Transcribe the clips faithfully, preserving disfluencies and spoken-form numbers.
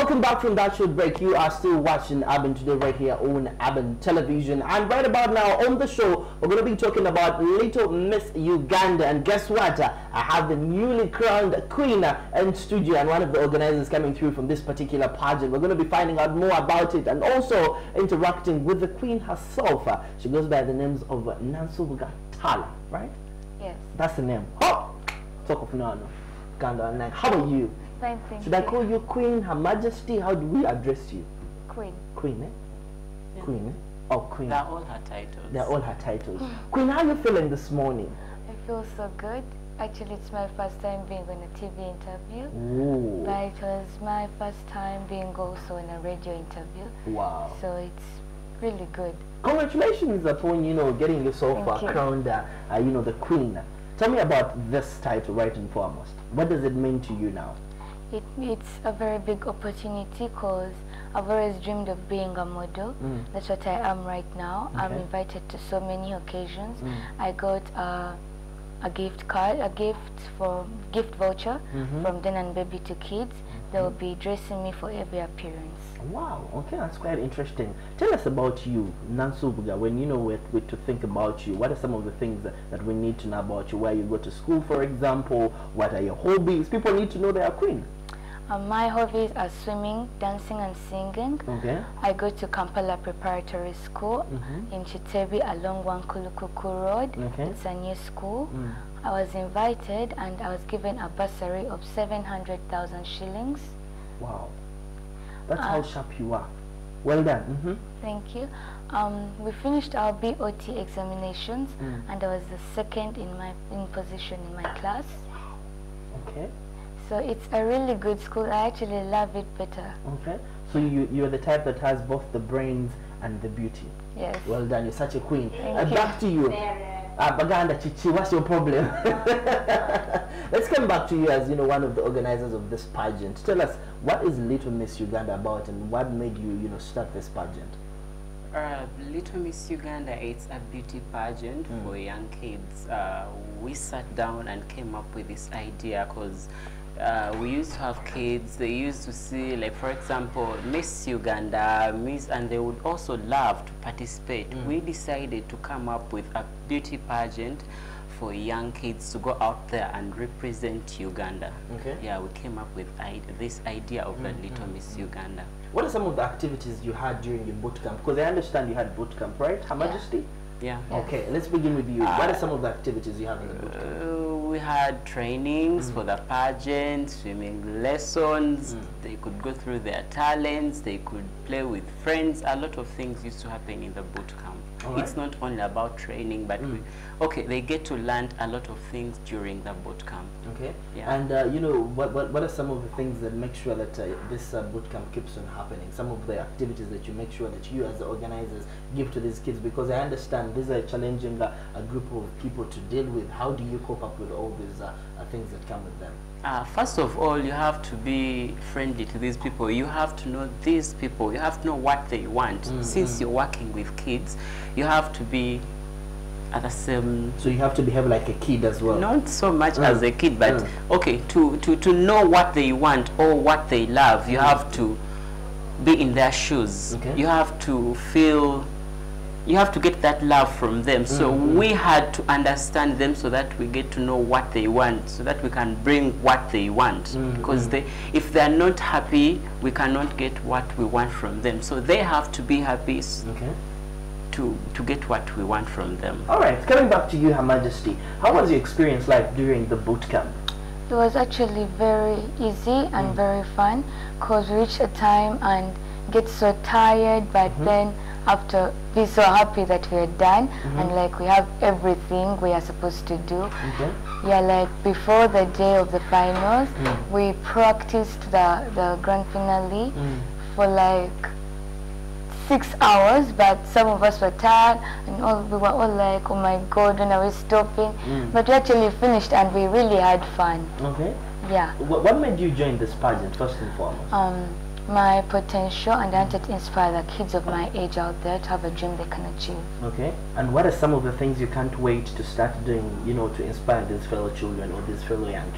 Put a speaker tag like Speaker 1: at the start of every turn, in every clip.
Speaker 1: welcome back from that short break. You are still watching Aben Today right here on Aben Television. And right about now on the show, we're going to be talking about Little Miss Uganda. And guess what? I have the newly crowned queen in studio and one of the organizers coming through from this particular pageant. We're going to be finding out more about it and also interacting with the queen herself. She goes by the names of Nansubuga Tala, right?
Speaker 2: Yes.
Speaker 1: That's the name. Oh! Talk of Nano. Uganda. How are you?
Speaker 2: Fine, thank
Speaker 1: Should
Speaker 2: you.
Speaker 1: I call you Queen, Her Majesty? How do we address you?
Speaker 2: Queen.
Speaker 1: Queen, eh?
Speaker 3: Yeah.
Speaker 1: Queen, eh? Oh, Queen.
Speaker 3: They're all her titles.
Speaker 1: They're all her titles. Queen, how are you feeling this morning?
Speaker 2: I feel so good. Actually, it's my first time being on a T V interview.
Speaker 1: Ooh.
Speaker 2: But it was my first time being also in a radio interview.
Speaker 1: Wow.
Speaker 2: So it's really good.
Speaker 1: Congratulations upon, you know, getting yourself uh,
Speaker 2: Thank you.
Speaker 1: crowned, uh, uh, you know, the Queen. Tell me about this title right and foremost. What does it mean to you now?
Speaker 2: It, it's a very big opportunity because I've always dreamed of being a model.
Speaker 1: Mm.
Speaker 2: That's what I am right now. I'm
Speaker 1: Okay.
Speaker 2: invited to so many occasions.
Speaker 1: Mm.
Speaker 2: I got uh, a gift card, a gift for gift voucher
Speaker 1: Mhm.
Speaker 2: from Den and Baby to Kids. They will be dressing me for every appearance.
Speaker 1: Wow, okay, that's quite interesting. Tell us about you, Nansubuga. When you know we we to think about you, what are some of the things that, that we need to know about you? Where you go to school, for example, what are your hobbies? People need to know they are queen.
Speaker 2: Um, my hobbies are swimming, dancing and singing.
Speaker 1: Okay.
Speaker 2: I go to Kampala Preparatory School
Speaker 1: Mhm.
Speaker 2: in Chitebi along Wankulukuku Road.
Speaker 1: Okay.
Speaker 2: It's a new school.
Speaker 1: Mm.
Speaker 2: I was invited and I was given a bursary of seven hundred thousand shillings.
Speaker 1: Wow. That's
Speaker 2: Uh,
Speaker 1: how sharp you are. Well done. Mm-hmm.
Speaker 2: Thank you. Um, we finished our B O T examinations
Speaker 1: Mm.
Speaker 2: and I was the second in my in position in my class.
Speaker 1: Okay.
Speaker 2: So it's a really good school. I actually love it better.
Speaker 1: Okay. So you you're the type that has both the brains and the beauty.
Speaker 2: Yes.
Speaker 1: Well done. You're such a queen.
Speaker 2: Thank
Speaker 1: Uh,
Speaker 2: you.
Speaker 1: back to you. Uh, Baganda Chichi, what's your problem? Let's come back to you as, you know, one of the organizers of this pageant. Tell us, what is Little Miss Uganda about and what made you, you know, start this pageant?
Speaker 3: Uh, Little Miss Uganda, it's a beauty pageant
Speaker 1: Mm.
Speaker 3: for young kids. Uh, we sat down and came up with this idea because uh, we used to have kids. They used to see, like, for example, Miss Uganda, Miss, and they would also love to participate.
Speaker 1: Mm.
Speaker 3: We decided to come up with a beauty pageant for young kids to go out there and represent Uganda.
Speaker 1: Okay.
Speaker 3: Yeah, we came up with I this idea of the
Speaker 1: Mm,
Speaker 3: Little
Speaker 1: mm,
Speaker 3: Miss
Speaker 1: mm.
Speaker 3: Uganda.
Speaker 1: What are some of the activities you had during your boot camp? Because I understand you had boot camp, right? Her
Speaker 2: Yeah.
Speaker 1: Majesty?
Speaker 3: Yeah.
Speaker 2: Yes.
Speaker 1: Okay, let's begin with you.
Speaker 3: Uh,
Speaker 1: what are some of the activities you have in the boot camp?
Speaker 3: Uh, we had trainings
Speaker 1: Mm.
Speaker 3: for the pageant, swimming lessons.
Speaker 1: Mm.
Speaker 3: They could go through their talents. They could play with friends. A lot of things used to happen in the boot camp.
Speaker 1: All
Speaker 3: It's not only about training, but
Speaker 1: Mm.
Speaker 3: we, okay, they get to learn a lot of things during the boot camp.
Speaker 1: Okay.
Speaker 3: Yeah.
Speaker 1: And uh, you know, what, what what are some of the things that make sure that uh, this uh, boot camp keeps on happening? Some of the activities that you make sure that you, as the organizers, give to these kids, because I understand these are challenging uh, a group of people to deal with. How do you cope up with all these uh, uh, things that come with them?
Speaker 3: Uh, first of all, you have to be friendly to these people. You have to know these people. You have to know what they want.
Speaker 1: Mm,
Speaker 3: Since
Speaker 1: mm.
Speaker 3: you're working with kids, you have to be at the same.
Speaker 1: So you have to behave like a kid as well.
Speaker 3: Not so much
Speaker 1: Mm.
Speaker 3: as a kid, but
Speaker 1: Mm.
Speaker 3: okay, to, to, to know what they want or what they love, you
Speaker 1: Mm.
Speaker 3: have to be in their shoes.
Speaker 1: Okay.
Speaker 3: You have to feel, you have to get that love from them. So
Speaker 1: Mm, mm.
Speaker 3: we had to understand them so that we get to know what they want, so that we can bring what they want.
Speaker 1: Mm,
Speaker 3: Because
Speaker 1: mm.
Speaker 3: they, if they're not happy, we cannot get what we want from them. So they have to be happy s-
Speaker 1: Okay.
Speaker 3: to, to get what we want from them.
Speaker 1: All right. Coming back to you, Her Majesty. How was your experience like during the boot camp?
Speaker 2: It was actually very easy and
Speaker 1: Mm.
Speaker 2: very fun because we reach a time and get so tired, but
Speaker 1: Mhm.
Speaker 2: then after be so happy that we are done
Speaker 1: Mhm.
Speaker 2: and like we have everything we are supposed to do.
Speaker 1: Okay.
Speaker 2: Yeah, like before the day of the finals,
Speaker 1: Mm.
Speaker 2: we practiced the, the grand finale
Speaker 1: Mm.
Speaker 2: for like six hours, but some of us were tired and all we were all like, oh my god, when are we stopping?
Speaker 1: Mm.
Speaker 2: But we actually finished and we really had fun.
Speaker 1: Okay.
Speaker 2: Yeah.
Speaker 1: What, what made you join this pageant first and foremost?
Speaker 2: Um, my potential, and I wanted to inspire the kids of my age out there to have a dream they can achieve.
Speaker 1: Okay. And what are some of the things you can't wait to start doing, you know, to inspire these fellow children or these fellow young kids?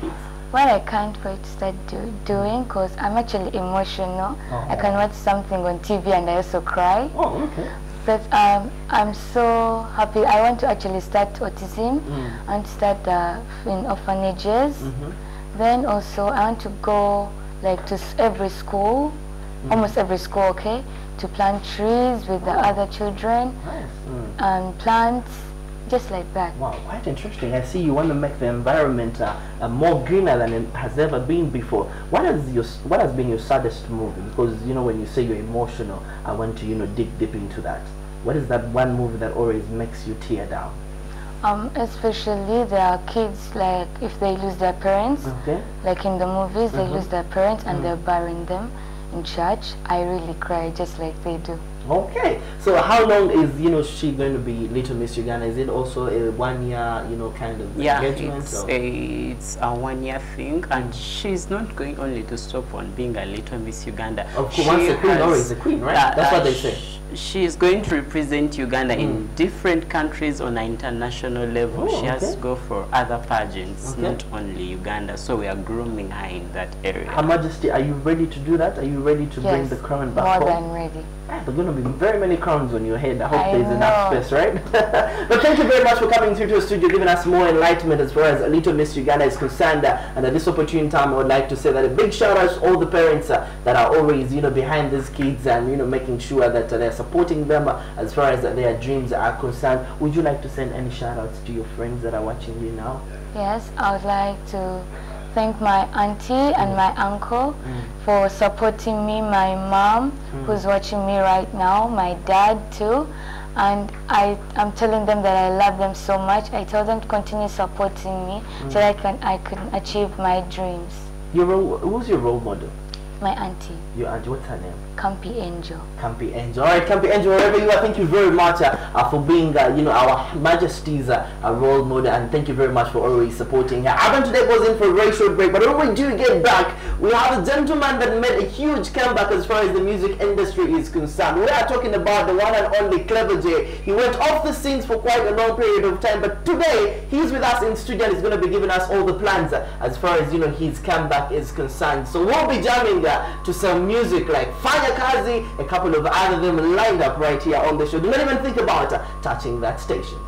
Speaker 2: what I can't wait to start do, doing, because I'm actually emotional.
Speaker 1: Oh.
Speaker 2: I can watch something on T V and I also cry.
Speaker 1: Oh, okay.
Speaker 2: But um, I'm so happy. I want to actually start autism
Speaker 1: Mm.
Speaker 2: and start uh, in orphanages.
Speaker 1: Mm-hmm.
Speaker 2: Then also I want to go like to s- every school,
Speaker 1: Mm.
Speaker 2: almost every school, okay, to plant trees with the
Speaker 1: Oh.
Speaker 2: other children
Speaker 1: Nice. Mm.
Speaker 2: and plants, just like that.
Speaker 1: Wow, quite interesting. I see you want to make the environment uh, uh, more greener than it has ever been before. What has your What has been your saddest movie? Because you know when you say you're emotional, I want to you know dig deep into that. What is that one movie that always makes you tear down?
Speaker 2: Um, especially there are kids like if they lose their parents,
Speaker 1: Okay.
Speaker 2: like in the movies, they
Speaker 1: Mhm.
Speaker 2: lose their parents and
Speaker 1: Mhm.
Speaker 2: they're burying them in church. I really cry just like they do.
Speaker 1: Okay. So how long is you know she going to be Little Miss Uganda? Is it also a one year you know kind of
Speaker 3: Yeah,
Speaker 1: engagement?
Speaker 3: it's
Speaker 1: or-
Speaker 3: a, it's a one-year thing, and she's not going only to stop on being a Little Miss Uganda.
Speaker 1: Of course,
Speaker 3: She
Speaker 1: once a queen,
Speaker 3: has-
Speaker 1: always a queen, right?
Speaker 3: uh,
Speaker 1: That's what
Speaker 3: uh,
Speaker 1: they say.
Speaker 3: sh- She is going to represent Uganda
Speaker 1: Mm.
Speaker 3: in different countries on an international level.
Speaker 1: Oh,
Speaker 3: she has
Speaker 1: okay.
Speaker 3: to go for other pageants,
Speaker 1: Okay.
Speaker 3: not only Uganda. So we are grooming her in that area.
Speaker 1: Her Majesty, are you ready to do that? Are you ready to bring
Speaker 2: Yes,
Speaker 1: the crown back
Speaker 2: more
Speaker 1: home?
Speaker 2: than ready.
Speaker 1: Ah, there are going to be very many crowns on your head. I hope
Speaker 2: I
Speaker 1: there's enough
Speaker 2: know.
Speaker 1: space, right? But thank you very much for coming through to the studio, giving us more enlightenment as far as Little Miss Uganda is concerned. Uh, and at this opportune time, I would like to say that a big shout out to all the parents uh, that are always, you know, behind these kids and, you know, making sure that uh, they're supporting them uh, as far as their dreams are concerned. Would you like to send any shout outs to your friends that are watching you now?
Speaker 2: Yes, I would like to thank my auntie and my uncle
Speaker 1: Mm.
Speaker 2: for supporting me, my mom who's watching me right now, my dad too, and I am telling them that I love them so much. I tell them to continue supporting me so that I can I can achieve my dreams.
Speaker 1: Your role, who's your role model?
Speaker 2: My auntie,
Speaker 1: Your auntie, what's her name?
Speaker 2: Campi Angel.
Speaker 1: Campi Angel. All right, Campi Angel, wherever you are, thank you very much uh, uh, for being, uh, you know, our Majesty's uh, uh, role model, and thank you very much for always supporting her. Aban today was in for a very short break, but when we do get back, we have a gentleman that made a huge comeback as far as the music industry is concerned. We are talking about the one and only Clever J. He went off the scenes for quite a long period of time, but today he's with us in studio and he's going to be giving us all the plans uh, as far as, you know, his comeback is concerned. So we'll be jamming uh, to some music like Fanya Kazi, a couple of other them lined up right here on the show. Do not even think about uh, touching that station.